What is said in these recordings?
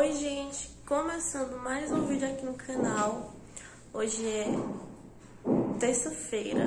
Oi gente, começando mais um vídeo aqui no canal. Hoje é terça-feira,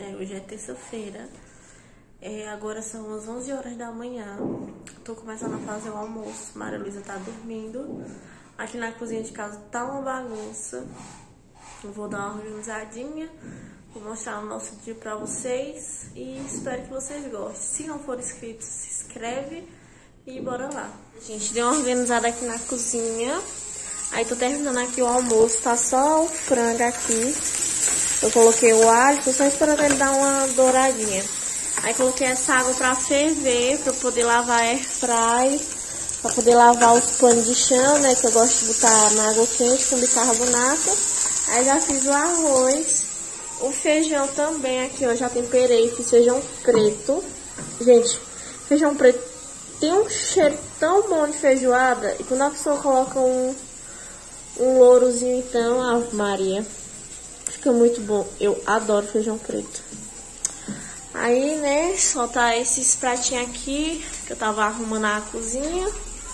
agora são as 11 horas da manhã. Tô começando a fazer o almoço, Maria Luísa tá dormindo. Aqui na cozinha de casa tá uma bagunça. Eu vou dar uma organizadinha, vou mostrar o nosso dia pra vocês e espero que vocês gostem. Se não for inscrito, se inscreve e bora lá. Gente, dei uma organizada aqui na cozinha. Aí tô terminando aqui o almoço, tá só o frango aqui. Eu coloquei o alho, tô só esperando ele dar uma douradinha. Aí coloquei essa água pra ferver, pra poder lavar airfry, pra poder lavar os panos de chão, né, que eu gosto de botar na água quente com bicarbonato. Aí já fiz o arroz, o feijão também aqui, ó, já temperei, fiz feijão preto. Gente, feijão preto tem um cheiro tão bom de feijoada, e quando a pessoa coloca um lourozinho, então, Ave Maria, fica muito bom. Eu adoro feijão preto. Aí, né, soltar esses pratinhos aqui, que eu tava arrumando a cozinha.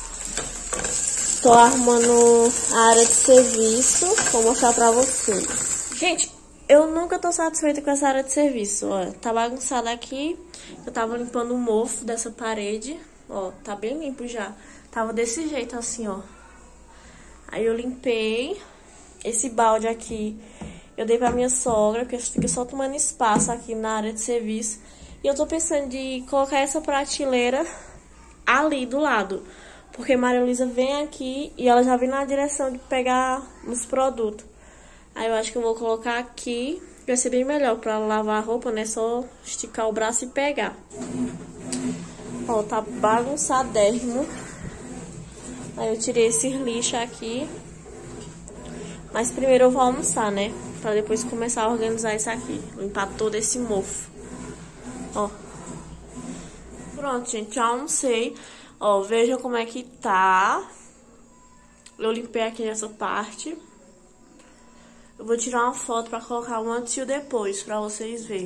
Tô arrumando a área de serviço, vou mostrar pra vocês. Gente, eu nunca tô satisfeita com essa área de serviço, ó. Tá bagunçada aqui, eu tava limpando o mofo dessa parede, ó, tá bem limpo já. Tava desse jeito assim, ó. Aí eu limpei esse balde aqui, eu dei pra minha sogra, porque fica só tomando espaço aqui na área de serviço. E eu tô pensando de colocar essa prateleira ali do lado, porque Maria Luísa vem aqui e ela já vem na direção de pegar os produtos. Aí eu acho que eu vou colocar aqui, vai ser bem melhor pra lavar a roupa, né? Só esticar o braço e pegar. Ó, tá bagunçadérrimo. Aí eu tirei esses lixos aqui. Mas primeiro eu vou almoçar, né? Pra depois começar a organizar isso aqui. Limpar todo esse mofo. Ó. Pronto, gente, já almocei. Ó, vejam como é que tá. Eu limpei aqui nessa parte. Eu vou tirar uma foto pra colocar o antes e o depois, pra vocês verem.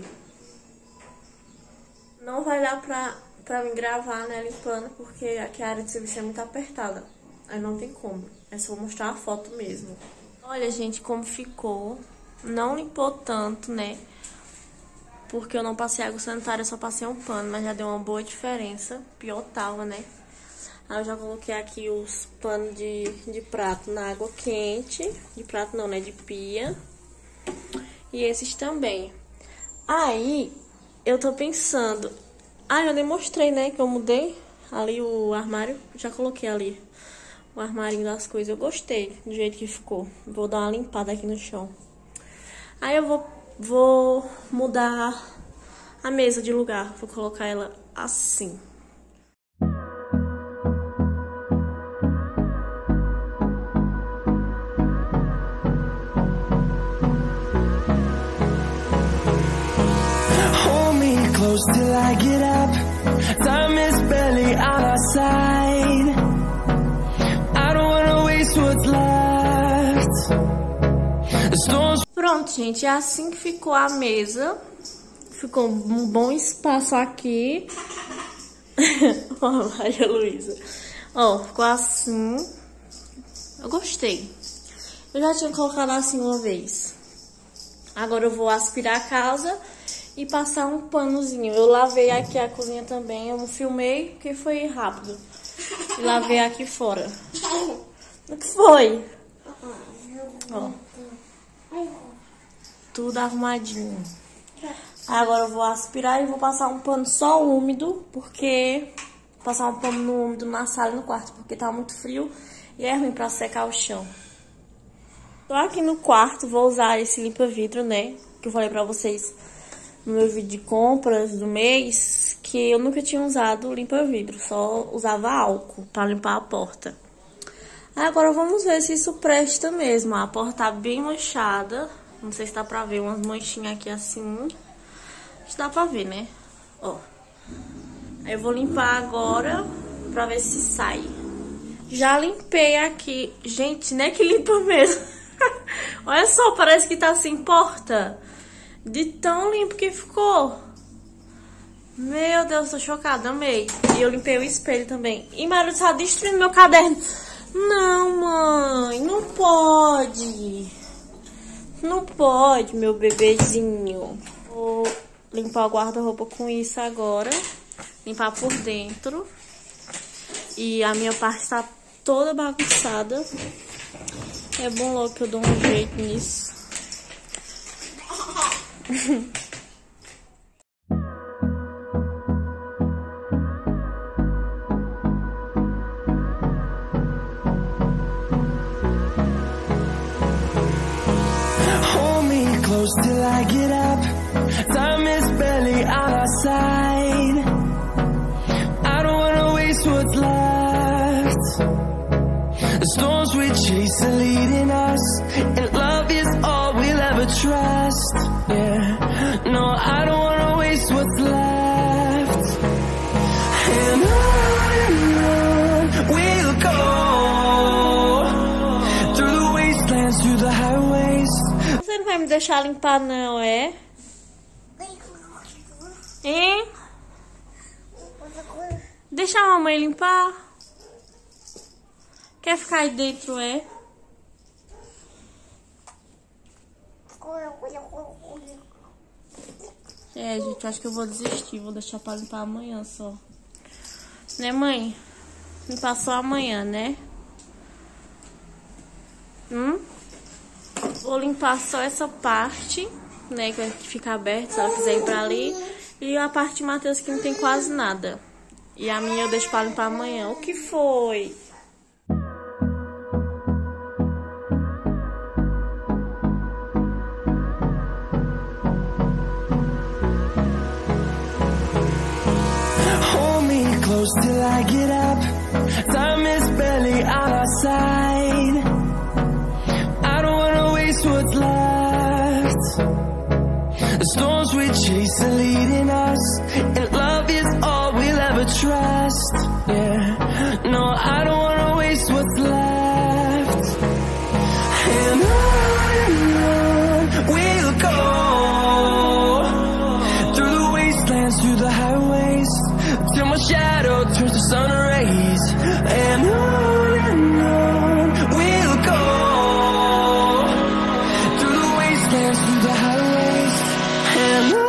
Não vai dar pra mim gravar, né, limpando, porque aqui a área de serviço é muito apertada. Aí não tem como. É só mostrar a foto mesmo. Olha, gente, como ficou. Não limpou tanto, né? Porque eu não passei água sanitária, só passei um pano, mas já deu uma boa diferença. Pior tava, né? Aí eu já coloquei aqui os panos de prato na água quente. De prato não, né? De pia. E esses também. Aí, eu tô pensando... Ah, eu nem mostrei, né? Que eu mudei ali o armário. Já coloquei ali o armarinho das coisas. Eu gostei do jeito que ficou. Vou dar uma limpada aqui no chão. Aí eu vou mudar a mesa de lugar. Vou colocar ela assim. Till I get up, time is barely on our side. I don't wanna waste what's left. Pronto, gente, é assim que ficou a mesa. Ficou um bom espaço aqui. Ó, Maria Luísa. Ó, ficou assim. Eu gostei. Eu já tinha colocado assim uma vez. Agora eu vou aspirar a casa e passar um panozinho. Eu lavei aqui a cozinha também. Eu não filmei porque foi rápido. E lavei aqui fora. O que foi? Ó. Tudo arrumadinho. Agora eu vou aspirar e vou passar um pano só úmido. Porque... Passar um pano úmido na sala e no quarto. Porque tá muito frio e é ruim pra secar o chão. Tô aqui no quarto. Vou usar esse limpa-vidro, né? Que eu falei pra vocês no meu vídeo de compras do mês, que eu nunca tinha usado limpa-vidro, só usava álcool pra limpar a porta. Agora vamos ver se isso presta mesmo. A porta tá bem manchada, não sei se dá pra ver umas manchinhas aqui assim. Acho que dá pra ver, né? Ó. Aí eu vou limpar agora pra ver se sai. Já limpei aqui. Gente, não é que limpa mesmo. Olha só, parece que tá sem porta. De tão limpo que ficou. Meu Deus, tô chocada, amei. E eu limpei o espelho também. E Maria tá destruindo meu caderno. Não, mãe, não pode. Não pode, meu bebezinho. Vou limpar o guarda-roupa com isso agora. Limpar por dentro. E a minha parte tá toda bagunçada. É bom logo que eu dou um jeito nisso. Till I get up, time is barely on our side. I don't wanna waste what's left. The storms we chase are leading us, and love is all we'll ever trust. Yeah, no, I don't wanna waste what's left. And on we'll go, through the wastelands, through the highways. Você não vai me deixar limpar não, é? Hein? Deixa a mamãe limpar. Quer ficar aí dentro, é? É, gente, acho que eu vou desistir. Vou deixar pra limpar amanhã só. Né, mãe? Limpar só amanhã, né? Vou limpar só essa parte, né, que fica aberta, se ela quiser ir pra ali. E a parte de Matheus que não tem quase nada. E a minha eu deixo pra limpar amanhã. O que foi? Hold me close till I get up. Time is barely on our side. What's left? The storms we chase are leading us, and love is all we'll ever trust. Yeah, no, I don't wanna waste what's left. And on we'll go, through the wastelands, through the highways, till my shadow turns to sun rays. And on we'll go, through the highways, and on we'll go.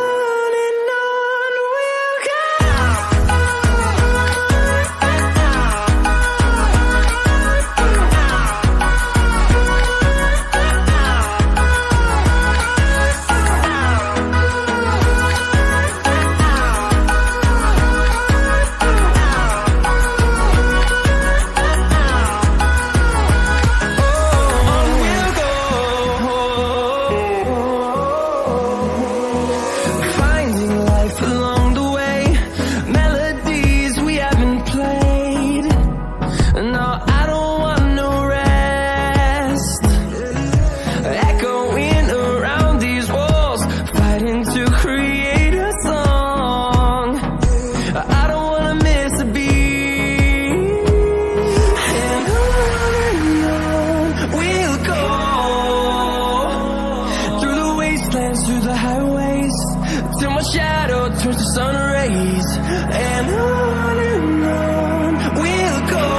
Through the highways, till my shadow turns to sun rays. And on we'll go,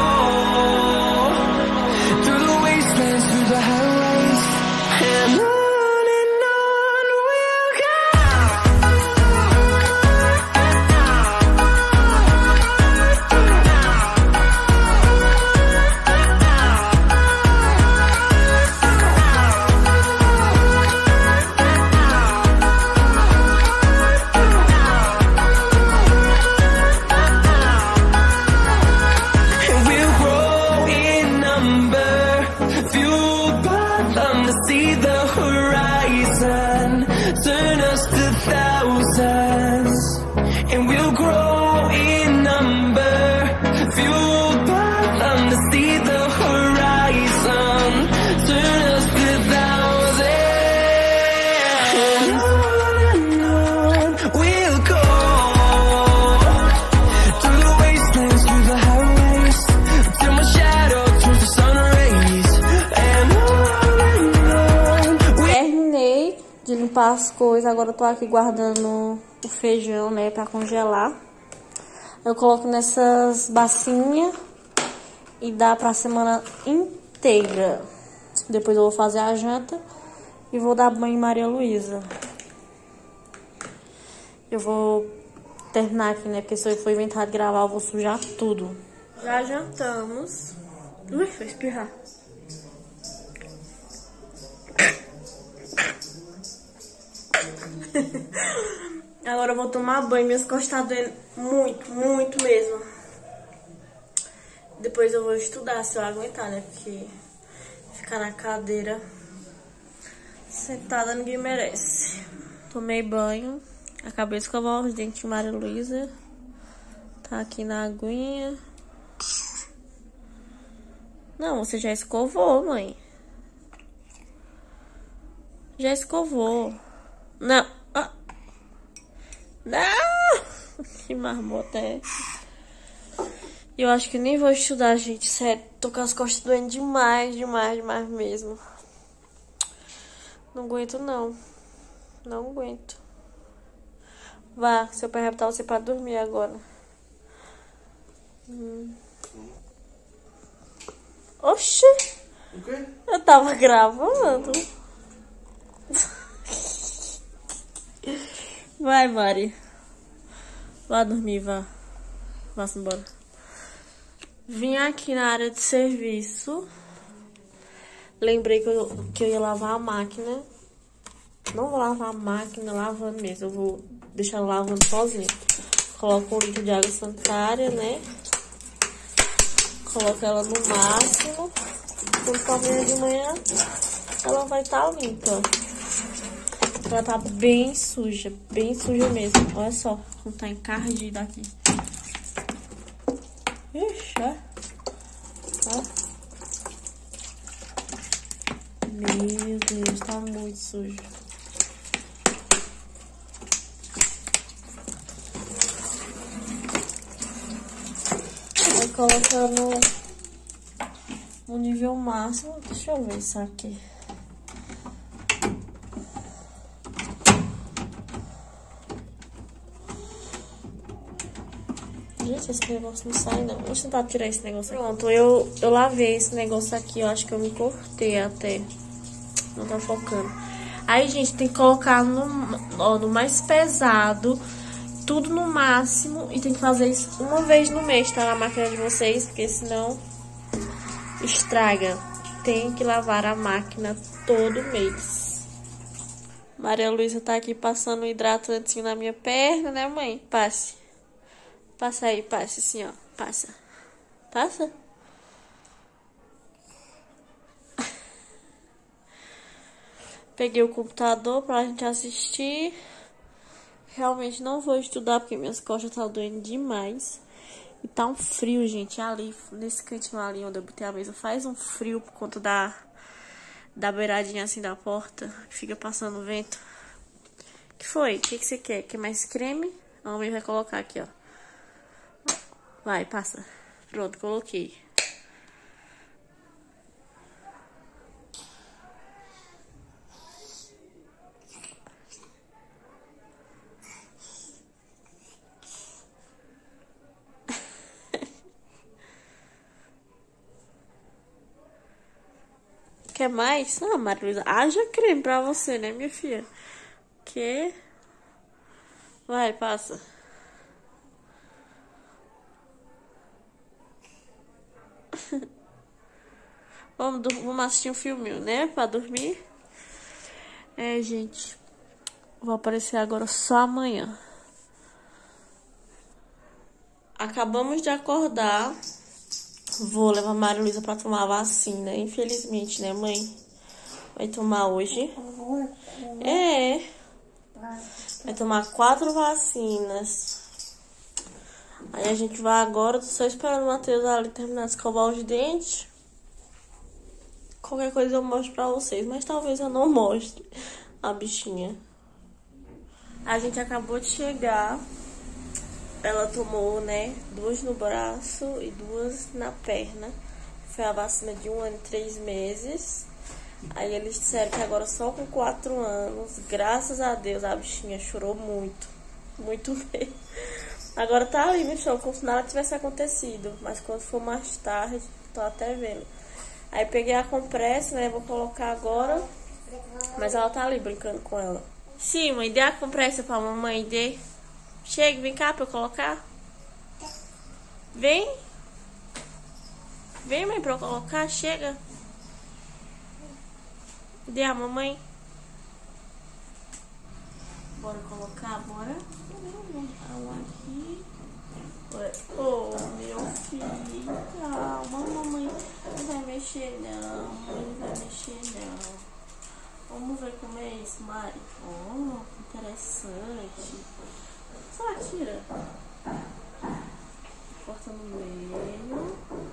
through the wastelands, through the highways. And on we'll go. See the horizon, turn us to thousands, and we'll grow in number, fueled by them. To see the horizon, turn us to thousands, and on we'll go, through the wastelands, through the highways, till my shadow turns to sun rays. And de limpar as coisas, agora eu tô aqui guardando o feijão, né, pra congelar. Eu coloco nessas bacinhas e dá pra semana inteira. Depois eu vou fazer a janta e vou dar banho em Maria Luísa. Eu vou terminar aqui, né? Porque se eu for inventar de gravar, eu vou sujar tudo. Já jantamos. Ui, vou espirrar. Agora eu vou tomar banho. Minhas costas tá doendo muito, muito mesmo. Depois eu vou estudar, se eu aguentar, né? Porque ficar na cadeira sentada ninguém merece. Tomei banho. Acabei de escovar os dentes de Maria Luísa. Tá aqui na aguinha. Não, você já escovou, mãe. Já escovou. Não. Ah. Não! Que marmota é essa? Eu acho que nem vou estudar, gente. Sério, tô com as costas doendo demais, demais mesmo. Não aguento, não. Não aguento. Vá, seu pai vai botar você pra dormir agora. Oxi! O quê? Eu tava gravando. Vai, Mari. Vá dormir, vá. Vá-se embora. Vim aqui na área de serviço. Lembrei que eu ia lavar a máquina. Não vou lavar a máquina lavando mesmo. Eu vou deixar ela lavando sozinha. Coloco 1 litro de água sanitária, né? Coloco ela no máximo. Quando for amanhã de manhã, ela vai estar limpa. Ela tá bem suja mesmo. Olha só como tá encardida aqui. Ixi, ó. Meu Deus, tá muito sujo. Vou colocar no nível máximo. Deixa eu ver isso aqui. Gente, esse negócio não sai, não. Vou tentar tirar esse negócio aqui. Pronto, eu lavei esse negócio aqui. Eu acho que eu me cortei até. Não tá focando. Aí, gente, tem que colocar no mais pesado. Tudo no máximo. E tem que fazer isso uma vez no mês, tá? Na máquina de vocês. Porque senão estraga. Tem que lavar a máquina todo mês. Maria Luísa tá aqui passando um hidratantezinho na minha perna, né, mãe? Passe. Passa aí, passe assim, ó. Passa. Passa. Peguei o computador pra gente assistir. Realmente não vou estudar porque minhas costas estão doendo demais. E tá um frio, gente. Ali, nesse cantinho ali onde eu botei a mesa, faz um frio por conta da beiradinha assim da porta. Que fica passando vento. Que foi? O que você quer? Quer mais creme? A mãe vai colocar aqui, ó. Vai, passa. Pronto, coloquei. Quer mais? Ah, Maria Luísa, haja creme pra você, né, minha filha? Que? Vai, passa. Vamos assistir um filminho, né? Pra dormir. É, gente. Vou aparecer agora só amanhã. Acabamos de acordar. Vou levar a Maria Luísa pra tomar a vacina. Infelizmente, né, mãe? Vai tomar hoje. É. Vai tomar 4 vacinas. Aí a gente vai agora. Tô só esperando o Matheus ali terminar de escovar os dentes. Qualquer coisa eu mostro pra vocês. Mas talvez eu não mostre a bichinha. A gente acabou de chegar. Ela tomou, né, 2 no braço e 2 na perna. Foi a vacina de 1 ano e 3 meses. Aí eles disseram que agora só com 4 anos. Graças a Deus, a bichinha chorou muito. Muito mesmo. Agora tá ali no chão, como se nada tivesse acontecido. Mas quando for mais tarde, Tô até vendo. Aí peguei a compressa, né? Vou colocar agora. Mas ela tá ali brincando com ela. Sim, mãe, dê a compressa pra mamãe, dê. Chega, vem cá pra eu colocar. Vem. Vem, mãe, pra eu colocar. Chega. Dê a mamãe. Bora colocar, bora. Aqui. Oh, meu filho. Calma, mamãe. Não vai mexer, não. Não vai mexer, não. Vamos ver como é isso, Mari. Oh, interessante. Só tira. Corta no meio.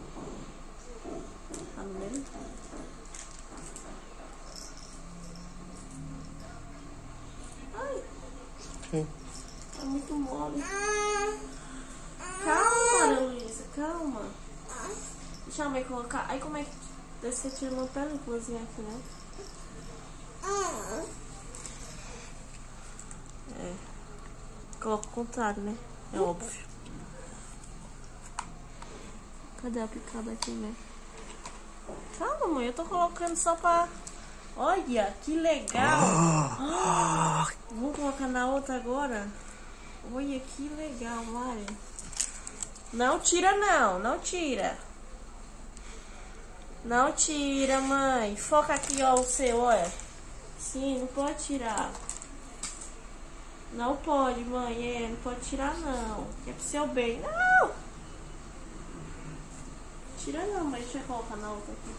Tá no meio? Ai. É muito mole. Calma, Maria Luísa, calma. Deixa a mãe colocar. Aí como é que você tira uma películazinha aqui, né? É. Coloca o contrário, né? É óbvio. Cadê a picada aqui, né? Calma, mãe, eu tô colocando só pra... Olha, que legal! Vamos colocar na outra agora? Olha, que legal, Mari. Não tira, não. Não tira. Não tira, mãe. Foca aqui, ó, o seu, olha. Sim, não pode tirar. Não pode, mãe. Não pode tirar, não. É pro seu bem. Não! Tira não, mãe. Deixa eu colocar na outra aqui.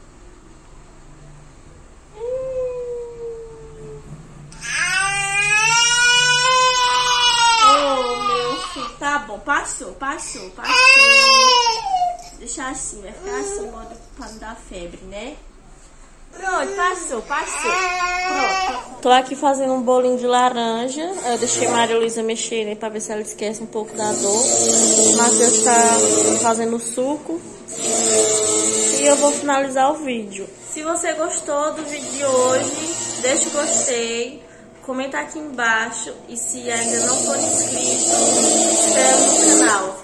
Oh, meu filho. Tá bom. Passou. Deixar assim. Vai ficar assim, modo pra não dar febre, né? Pronto, passou. Pronto. Tô aqui fazendo um bolinho de laranja. Eu deixei a Maria Luísa mexer, né, pra ver se ela esquece um pouco da dor. O Matheus tá fazendo o suco. E eu vou finalizar o vídeo. Se você gostou do vídeo de hoje, deixa o gostei. Comenta aqui embaixo. E se ainda não for inscrito, se inscreve no canal.